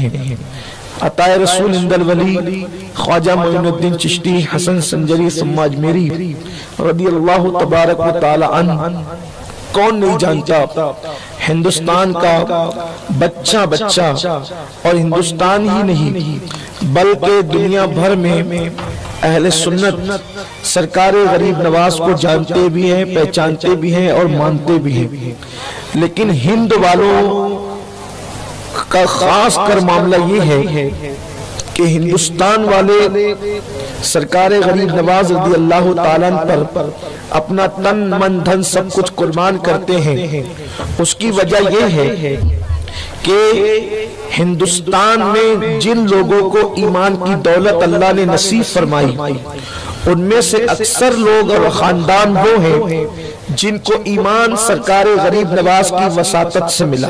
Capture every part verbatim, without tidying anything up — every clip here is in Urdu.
ہیں۔ عطائے رسول اندل ولی خواجہ معین الدین چشتی حسن سنجری ثم اجمیری رضی اللہ تبارک و تعالی عنہ کون نہیں جانتا؟ ہندوستان کا بچہ بچہ اور ہندوستان ہی نہیں بلکہ دنیا بھر میں اہل سنت سرکار غریب نواز کو جانتے بھی ہیں، پہچانتے بھی ہیں اور مانتے بھی ہیں، لیکن ہند والوں کا خاص کر معاملہ یہ ہے کہ ہندوستان والے سرکار غریب نواز رضی اللہ تعالیٰ پر اپنا تن من دھن سب کچھ قربان کرتے ہیں۔ اس کی وجہ یہ ہے کہ ہندوستان میں جن لوگوں کو ایمان کی دولت اللہ نے نصیب فرمائی ان میں سے اکثر لوگ اور خاندان وہ ہیں جن کو ایمان سرکار غریب نواز کی وساطت سے ملا۔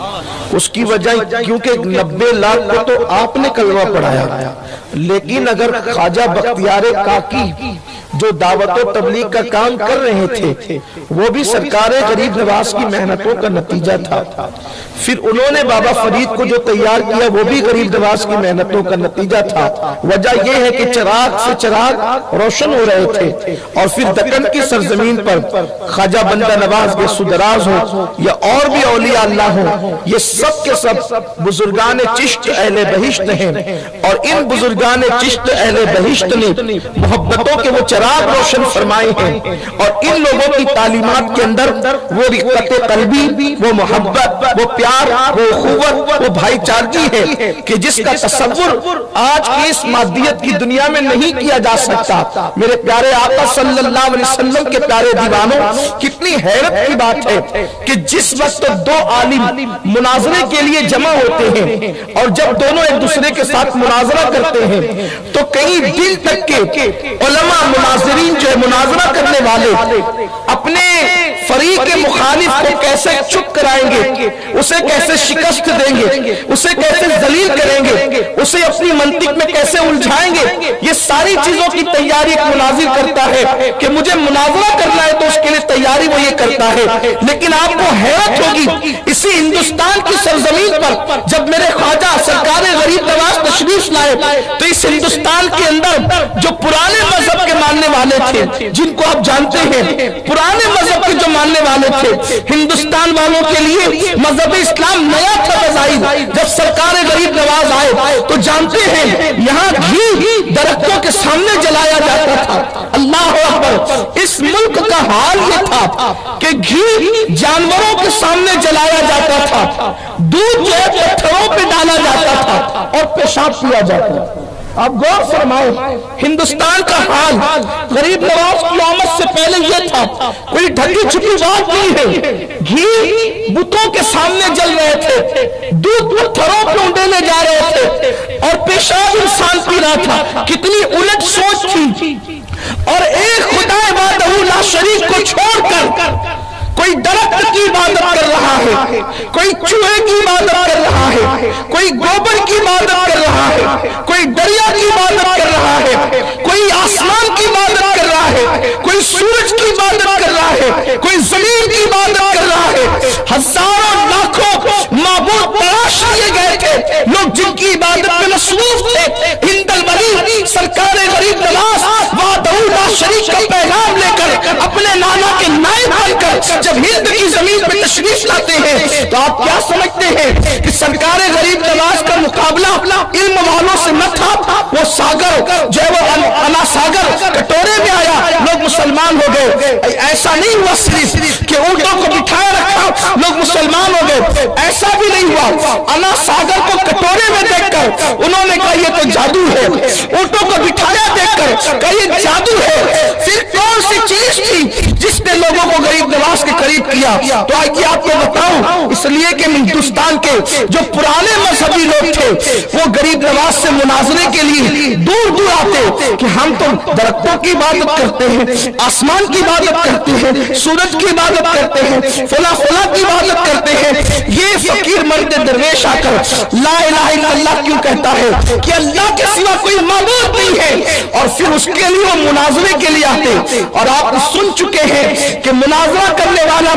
اس کی وجہ کیونکہ نبے لاکھ کو تو آپ نے کلمہ پڑھایا، لیکن اگر خواجہ بختیار کاکی جو دعوت و تبلیغ کا کام کر رہے تھے وہ بھی سرکار غریب نواز کی محنتوں کا نتیجہ تھا، پھر انہوں نے بابا فرید کو جو تیار کیا وہ بھی غریب نواز کی محنتوں کا نتیجہ تھا۔ وجہ یہ ہے کہ چراغ سے چراغ روشن ہو رہے تھے، اور پھر دکن کی سرزمین پر خواجہ بندہ نواز کے سدراز ہو یا اور بھی اولیاء اللہ ہوں، یہ سب کے سب بزرگان چشت اہل بہشت ہیں، اور ان بزرگان چشت اہل بہشت نے محبتوں کے وہ چراغ روشن فرمائے ہیں، اور ان لوگوں کی تعلیمات کے اندر وہ رقت قلبی، وہ محبت، وہ پیار، وہ اخوت، وہ بھائی چارگی ہے کہ جس کا تصور آج کی اس مادیت کی دنیا میں نہیں کیا جا سکتا۔ میرے پیارے آقا صلی اللہ علیہ وسلم کے پیارے دیوانوں، کتنی حیرت کی بات ہے کہ جس وقت دو عالم مناظرے کے لیے جمع ہوتے ہیں اور جب دونوں ایک دوسرے کے ساتھ مناظرہ کرتے ہیں تو کئی دن تک کے علماء مناظرین جو ہے مناظرہ کرنے والے اپنے فریق مخالف کو کیسے چپ کرائیں گے، اسے کیسے شکست دیں گے، اسے کیسے ذلیل کریں گے، اسے اپنی منطق میں کیسے الجھائیں گے، یہ ساری چیزوں کی تیاری ایک مناظر کرتا ہے کہ مجھے مناظرہ کرنا ہے تو اس کے لیے تیاری وہ یہ کرتا ہے۔ لیکن آپ کو حیرت ہوگی اسی ہندوستان کی سرزمین پر جب میرے خواجہ سرکار غریب نواز تشریف لائے تو اس ہندوستان کے اندر جو پرانے مذہب کے ماننے والے تھے، جن کو آپ جانتے ہیں پرانے مذہب کے جو ماننے والے تھے، ہندوستان والوں کے لیے مذہب اسلام نیا تھا بظاہر۔ جب سرکار غریب نواز آئے تو جانتے ہیں یہاں گھی درختوں کے سامنے جلایا جاتا تھا۔ اللہ اکبر، اس ملک کا حال یہ تھا کہ گھی جانوروں کے سامنے جلایا جاتا تھا، دودھ جو ہے پتھروں پہ ڈالا جاتا تھا اور پیشاب کیا جاتا تھا۔ آپ غور فرمائیں ہندوستان کا حال غریب نواز کی آمد سے پہلے یہ تھا، کوئی ڈھکی چھپی بات نہیں ہے، گھی بتوں کے سامنے جل رہے تھے، دودھ پتھروں پہ اڈیلے جا رہے تھے اور پیشاب انسان پی رہا تھا۔ کتنی الٹ سوچ تھی، اور ایک خدا وحدہ لا شریک کو چھوڑ کر کوئی درخت کی عبادت کر رہا ہے، کوئی چوہے کی عبادت کر رہا ہے، کوئی گوبر کی عبادت کر رہا ہے، کوئی دریا کی عبادت کر رہا ہے، کوئی آسمان کی عبادت کر رہا ہے، کوئی سورج کی عبادت کر رہا ہے، کوئی زمین کی عبادت کر رہا ہے۔ ہزاروں لاکھوں معبود تلاش کیے گئے تھے، لوگ جن کی عبادت میں مصروف تھے۔ ہند الولی سرکار غریب نواز وحدہ لا شریک کا پیغام لے کر اپنے نانا کے نائب بن کر جب ہند کی زمین پہ تشریف لاتے ہیں تو آپ کیا سمجھتے ہیں کہ سرکار غریب نواز کا مقابلہ علم والوں سے نہ تھا؟ وہ ساگر جو ہے وہ انا ساگر کٹورے میں آیا، لوگ مسلمان ہو گئے۔ ایسا نہیں ہوا صرف کہ اونٹوں کو بٹھایا رکھا لوگ مسلمان ہو گئے، ایسا بھی نہیں ہوا۔ انا ساگر کو کٹورے میں دیکھ کر انہوں نے کہا یہ تو جادو ہے، اونٹوں کو بٹھایا دیکھ کر کہا یہ جادو ہے۔ پھر کون سی چیز تھی جس نے لوگوں کو غریب نواز کے قریب کیا؟ تو آئیے آپ کو بتاؤں، اس لیے کہ ہندوستان کے جو پرانے مذہبی لوگ تھے وہ غریب نواز سے مناظرے کے لیے دور دور آتے کہ ہم تو درختوں کی عبادت کرتے ہیں، آسمان کی عبادت کرتے ہیں، سورج کی عبادت کرتے ہیں، فلاں فلاں کی عبادت کرتے ہیں۔ یہ فقیر مرد درویش آ کر لا الہ الا اللہ کیوں کہتا ہے کہ اللہ کے سوا کوئی معبود نہیں ہے، اور پھر اس کے لیے وہ مناظرے کے لیے آتے۔ اور آپ سن چکے ہیں کہ مناظرہ کرنے والا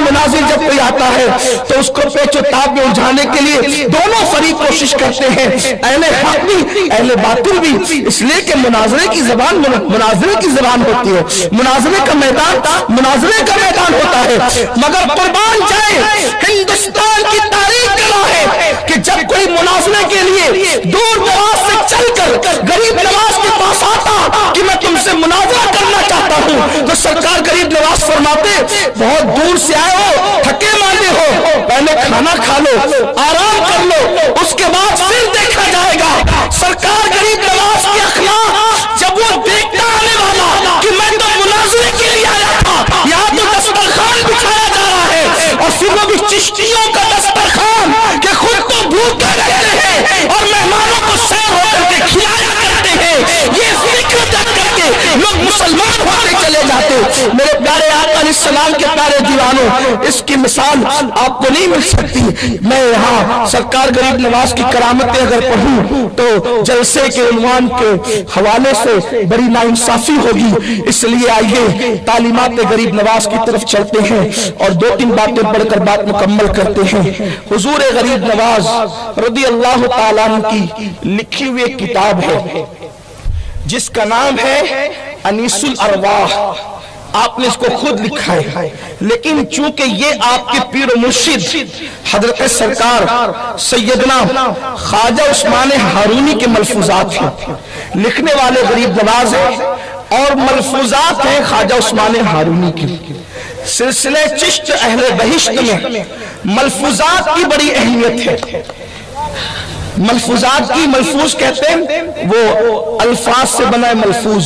مناظر جب کوئی آتا ہے تو اس کو پیچ و تاب میں الجھانے کے لیے دونوں فریق کوشش کرتے ہیں، اہل حق بھی اہل باطل بھی، اس لیے کہ مناظرے کی زبان مناظرے کی زبان ہوتی ہے، مناظرے کا میدان مناظرے کا میدان ہوتا ہے۔ مگر قربان جائے ہندوستان کی تاریخ گواہ ہے کہ جب کوئی مناظرے کے لیے دور دراز سے چل کر غریب نواز کے پاس آتا کہ میں تم سے مناظرہ کرنا چاہتا ہوں تو سرکار غریب نواز فرماتے بہت دور سے آئے ہو، تھکے ماندے ہو، پہلے کھانا کھا لو، آرام کر لو، اس کے بعد پھر دیکھا جائے گا۔ سرکار غریب نواز کی اخلاق جب وہ دیکھتا آنے والا کہ میں تو مناظرے کے لیے آیا تھا، یہاں تو دسترخوان بچھایا جا رہا ہے، اور پھر وہ بھی چشتیوں کا دسترخوان کہ خود تو بھوکے رہتے ہیں اور مہمانوں کو سیر ہو کر کے کھلایا کرتے ہیں، یہ فکر جب کر کے لوگ مسلمان ہوتے چلے جاتے۔ میرے پیارے آقا علیہ السلام کے پیارے دیوانوں، اس کی مثال آپ کو نہیں مل سکتی۔ میں یہاں سرکار غریب نواز کی کرامتیں اگر پڑھوں تو جلسے کے عنوان کے حوالے سے بڑی ناانصافی ہوگی، اس لیے آئیے تعلیمات غریب نواز کی طرف چلتے ہیں اور دو تین باتیں پڑھ کر بات مکمل کرتے ہیں۔ حضور غریب نواز رضی اللہ تعالیٰ عنہ کی لکھی ہوئی ایک کتاب ہے جس کا نام ہے انیس الارواح، آپ نے اس کو خود لکھا ہے، لیکن چونکہ یہ آپ کے پیر و مرشد حضرت سرکار سیدنا خواجہ عثمان ہارونی کے ملفوظات ہیں، لکھنے والے غریب نواز ہیں اور ملفوظات ہیں خواجہ عثمان ہارونی کی۔ سلسلہ چشت اہل بہشت میں ملفوظات کی بڑی اہمیت ہے۔ ملفوظات کی، ملفوظ کہتے ہیں وہ الفاظ سے بنا ہے ملفوظ،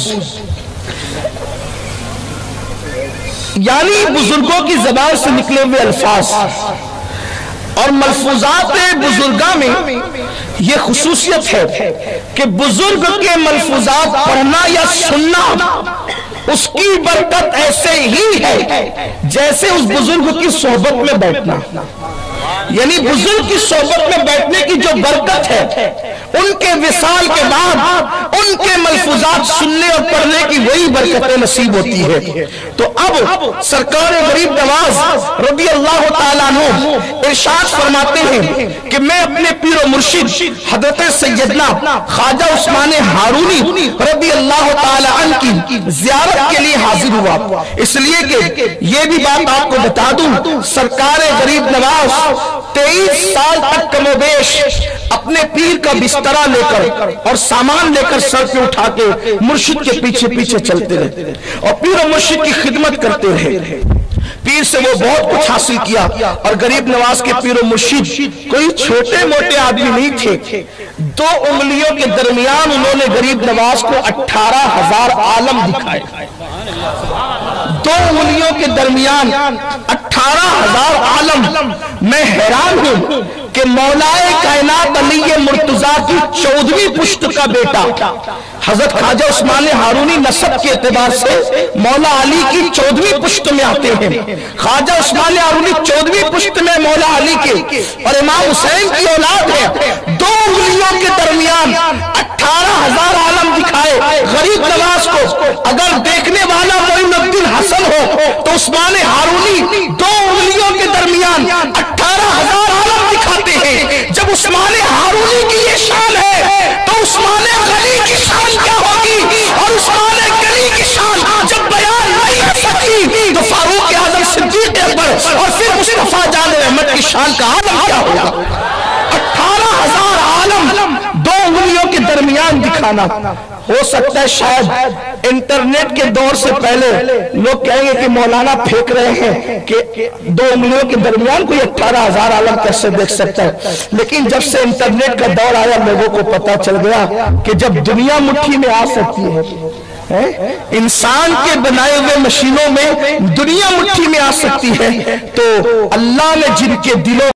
یعنی بزرگوں کی زبان سے نکلے ہوئے الفاظ، اور ملفوظات بزرگاں میں یہ خصوصیت ہے کہ بزرگ کے ملفوظات پڑھنا یا سننا اس کی برکت ایسے ہی ہے جیسے اس بزرگ کی صحبت میں بیٹھنا، یعنی بزرگ کی صحبت میں بیٹھنے کی جو برکت ہے ان کے وصال کے بعد ان کے ملفوظات سننے اور پڑھنے کی وہی برکت نصیب ہوتی ہے۔ تو اب سرکار غریب نواز رضی اللہ تعالیٰ عنہ ارشاد فرماتے ہیں کہ میں اپنے پیر و مرشد حضرت سیدنا خواجہ عثمان ہارونی رضی اللہ تعالیٰ عنہ کی زیارت کے لیے حاضر ہوا، اس لیے کہ یہ بھی بات آپ کو بتا دوں، سرکار غریب نواز تیئیس سال تک کم و بیش اپنے پیر کا بسترہ لے کر اور سامان لے کر سر پہ اٹھا کے مرشد کے پیچھے پیچھے چلتے رہے اور پیر و مرشد کی خدمت کرتے رہے۔ پیر سے وہ بہت کچھ حاصل کیا، اور غریب نواز کے پیر و مرشد کوئی چھوٹے موٹے آدمی نہیں تھے۔ دو انگلیوں کے درمیان انہوں نے غریب نواز کو اٹھارہ ہزار عالم دکھائے، دو انگلیوں کے درمیان اٹھارہ ہزار عالم۔ میں حیران ہوں کہ مولا کائنات علی مرتضیٰ کی چودھویں پشت کا بیٹا حضرت خواجہ عثمان ہارونی نسب کے اعتبار سے مولا علی کی چودھویں پشت میں آتے ہیں، خواجہ عثمان ہارونی چودھویں پشت میں مولا علی کے اور امام حسین کی اولاد ہے۔ دو انگلیوں کے درمیان اٹھارہ ہزار عالم دکھائے غریب نواز کو۔ اگر دیکھنے والا معین الدین حسن ہو تو عثمان ہارونی دو انگلیوں کے درمیان اٹھارہ ہزار عالم دکھاتے ہیں۔ جب عثمان ہارونی کی یہ شان ہے تو عثمان غنی کی شان کیا ہوگی؟ اور عثمان غنی کی شان جب بیان نہیں ہو سکی تو فاروق اعظم صدیق اکبر اور پھر مصطفیٰ جان احمد کی شان کا عالم کیا ہوگا؟ اٹھارہ ہزار عالم دو انگلیوں کے درمیان دکھانا۔ ہو سکتا ہے شاید انٹرنیٹ کے دور سے پہلے لوگ کہیں گے کہ مولانا پھینک رہے ہیں کہ دو انگلیوں کے درمیان کوئی اٹھارہ ہزار عالم کیسے دیکھ سکتا ہے، لیکن جب سے انٹرنیٹ کا دور آیا لوگوں کو پتا چل گیا کہ جب دنیا مٹھی میں آ سکتی ہے، انسان کے بنائے ہوئے مشینوں میں دنیا مٹھی میں آ سکتی ہے، تو اللہ نے جن کے دلوں